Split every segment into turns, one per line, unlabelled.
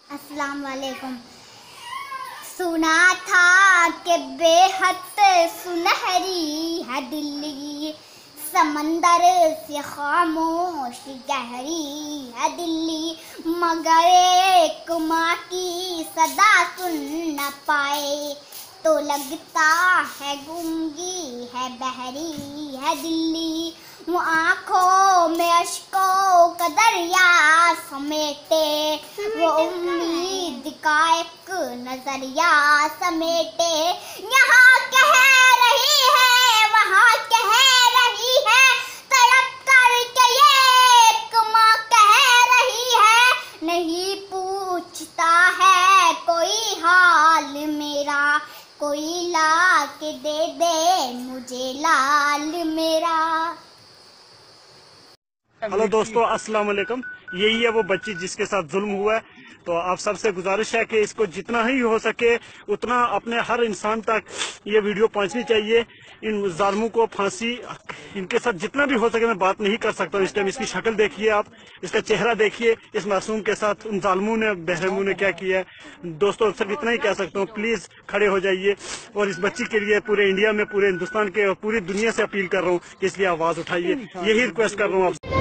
अस्सलाम वालेकुम। सुना था कि बेहद सुनहरी है दिल्ली, समंदर से खामोश गहरी है दिल्ली, मगर एक माँ की सदा सुन न पाए तो लगता है गूंगी है बहरी है दिल्ली। वो आँखों में अश्कों का दरिया समेटे, वो उम्मीद का एक नजरिया समेटे। यहाँ कह रही है वहाँ कह रही है, तड़प कर के ये एक माँ कह रही है। नहीं पूछता है कोई हाल मेरा, कोई ला के दे दे मुझे लाल मेरा।
हेलो दोस्तों, अस्सलाम वालेकुम। यही है वो बच्ची जिसके साथ जुल्म हुआ है। तो आप सबसे गुजारिश है कि इसको जितना ही हो सके उतना अपने हर इंसान तक ये वीडियो पहुंचनी चाहिए। इन जालिमों को फांसी, इनके साथ जितना भी हो सके, मैं बात नहीं कर सकता इस टाइम। इसकी शक्ल देखिए, आप इसका चेहरा देखिए, इस मासूम के साथ उन जालिमों ने, बहरमों ने क्या किया है। दोस्तों सिर्फ इतना ही कह सकता हूँ, प्लीज खड़े हो जाइए और इस बच्ची के लिए पूरे इंडिया में, पूरे हिंदुस्तान के और पूरी दुनिया से अपील कर रहा हूँ कि इसलिए आवाज उठाइए। यही रिक्वेस्ट कर रहा हूँ आपसे।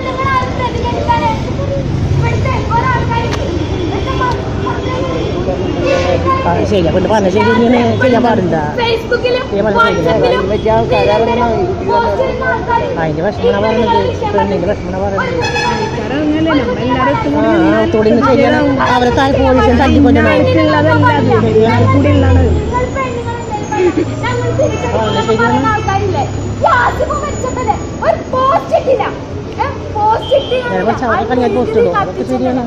ശരി കൊണ്ട് പറഞ്ഞ ശരി ഇങ്ങനെ ചെയ്യാൻ പാടില്ല. മറ്റേ ആൾക്കാരങ്ങനെ അതിന്റെ വിഷമന പറഞ്ഞത്, പെണ്ണിന്റെ വിഷമന പറഞ്ഞത്. തൊടിന്ന് ശരിയാണ്. അവരെ താഴെ പോലീസും തല്ലിക്കൊല്ലണം. പോസ്റ്റ് ഇടും, അതൊക്കെ ശരിയാണ്.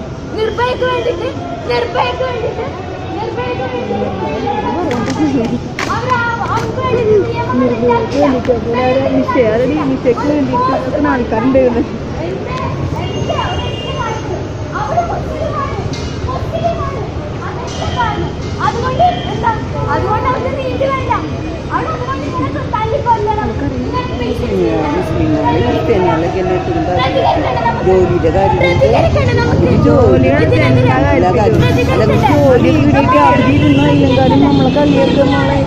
നിശയ്ക്ക് വേണ്ടിയിട്ട് ആൾക്കാരുണ്ട്. അതുകൊണ്ട് അവർക്ക് നീതി വേണ്ട. ജോലിയുടെ കാര്യം, ജോലി അവധിയിരുന്നാലും നമ്മളെ കളിയൊക്കെ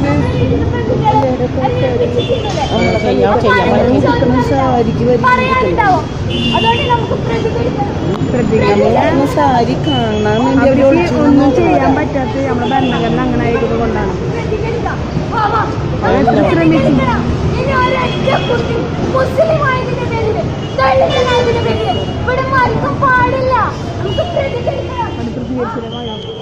സാരി കാണാൻ വേണ്ടി ഒന്നും ചെയ്യാൻ പറ്റാത്ത നമ്മുടെ ഭരണഘടന അങ്ങനെ ആയത് കൊണ്ടാണ് പാടില്ല. നമുക്ക് പ്രതികരിക്കണം.